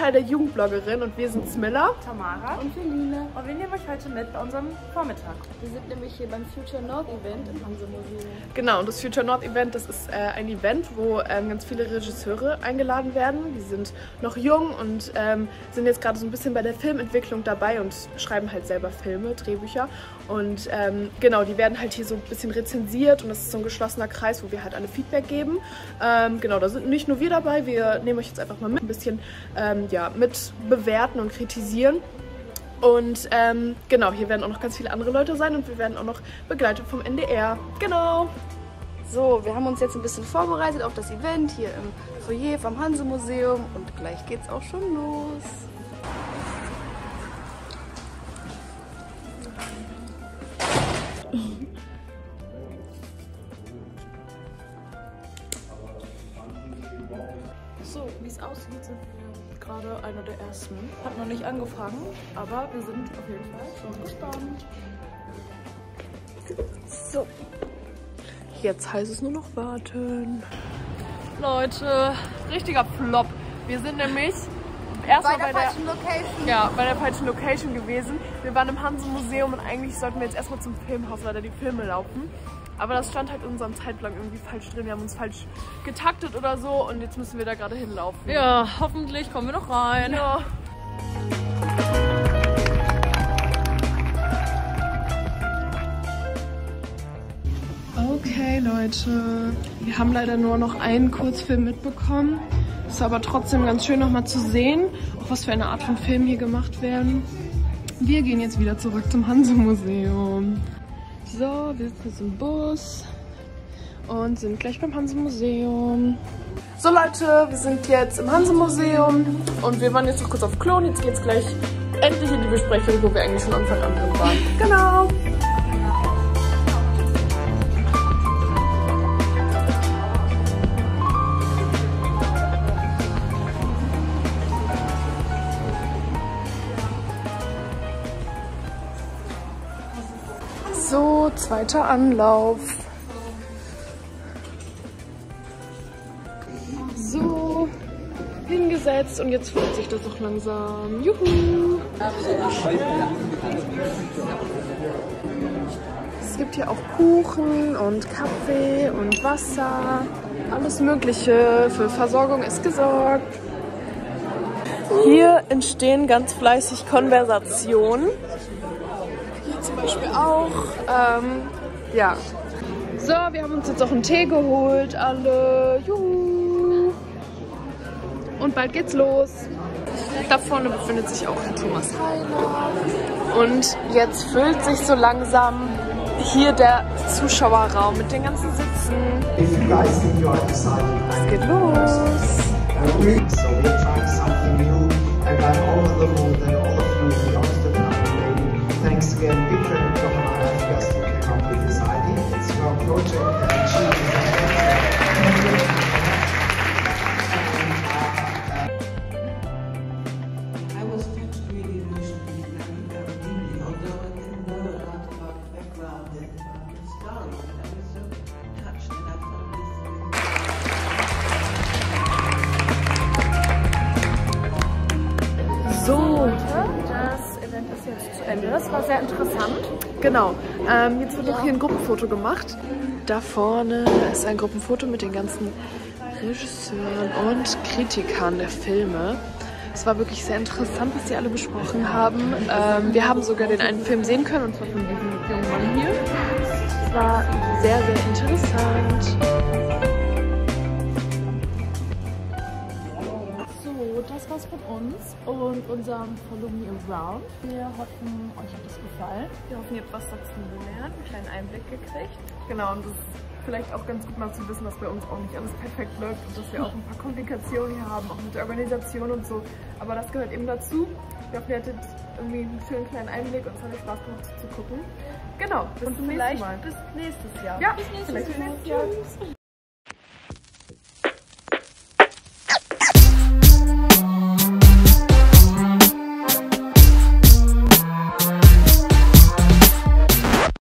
Teil der Jugendbloggerin und wir sind Smilla, Tamara und Feline. und wir nehmen euch heute mit bei unserem Vormittag. Wir sind nämlich hier beim Future North Event im Hanse-Museum. Genau, und das Future North Event, das ist ein Event, wo ganz viele Regisseure eingeladen werden. Die sind noch jung und sind jetzt gerade so ein bisschen bei der Filmentwicklung dabei und schreiben halt selber Filme, Drehbücher. Und genau, die werden halt hier so ein bisschen rezensiert und das ist so ein geschlossener Kreis, wo wir halt alle Feedback geben. Genau, da sind nicht nur wir dabei, wir nehmen euch jetzt einfach mal mit, ein bisschen ja, mit bewerten und kritisieren. Und genau, hier werden auch noch ganz viele andere Leute sein und wir werden auch noch begleitet vom NDR. Genau! So, wir haben uns jetzt ein bisschen vorbereitet auf das Event hier im Foyer vom Hanse-Museum und gleich geht's auch schon los. So, wie es aussieht, sind wir gerade einer der ersten. Hat noch nicht angefangen, aber wir sind auf jeden Fall schon gespannt. So, jetzt heißt es nur noch warten. Leute, richtiger Flop. Wir sind nämlich erstmal bei der falschen Location gewesen. Wir waren im Hanse-Museum und eigentlich sollten wir jetzt erstmal zum Filmhaus, weil da die Filme laufen. Aber das stand halt in unserem Zeitplan irgendwie falsch drin. Wir haben uns falsch getaktet oder so und jetzt müssen wir da gerade hinlaufen. Ja, hoffentlich kommen wir noch rein. Ja. Okay, Leute. Wir haben leider nur noch einen Kurzfilm mitbekommen. Ist aber trotzdem ganz schön nochmal zu sehen, auch was für eine Art von Film hier gemacht werden. Wir gehen jetzt wieder zurück zum Hanse-Museum. So, wir sitzen jetzt im Bus und sind gleich beim Hanse-Museum. So Leute, wir sind jetzt im Hanse-Museum und wir waren jetzt noch kurz auf Klo und jetzt geht's gleich endlich in die Besprechung, wo wir eigentlich von Anfang an drin waren. Genau! So, zweiter Anlauf. So, hingesetzt und jetzt füllt sich das auch langsam. Juhu! Es gibt hier auch Kuchen und Kaffee und Wasser. Alles Mögliche. Für Versorgung ist gesorgt. Hier entstehen ganz fleißig Konversationen. Zum Beispiel auch, ja. So, wir haben uns jetzt auch einen Tee geholt, alle. Juhu. Und bald geht's los. Da vorne befindet sich auch Herr Thomas Heiner. Und jetzt füllt sich so langsam hier der Zuschauerraum mit den ganzen Sitzen. Es geht los. Thanks again, big credit to Hannah Afghast who came up with this idea. It's her project and she I was touched really emotionally very deeply, although I didn't know a lot about the background and about the story, but I was so touched and I thought this really. So. Das Event ist jetzt zu Ende. Das war sehr interessant. Genau. Jetzt wird noch hier ein Gruppenfoto gemacht. Da vorne ist ein Gruppenfoto mit den ganzen Regisseuren und Kritikern der Filme. Es war wirklich sehr interessant, was sie alle besprochen haben. Wir haben sogar den einen Film sehen können, und zwar von diesem jungen Mann hier. Es war sehr, sehr interessant. Das war's von uns und unserem Follow Me Around. Wir hoffen, euch hat es gefallen. Wir hoffen, ihr habt was dazu gelernt, einen kleinen Einblick gekriegt. Genau, und das ist vielleicht auch ganz gut mal zu wissen, dass bei uns auch nicht alles perfekt läuft und dass wir auch ein paar Komplikationen hier haben, auch mit der Organisation und so. Aber das gehört eben dazu. Ich hoffe, ihr hattet irgendwie einen schönen kleinen Einblick und es hat euch Spaß gemacht zu gucken. Genau, bis zum nächsten Mal. Bis nächstes Jahr. Ja, bis nächstes Mal.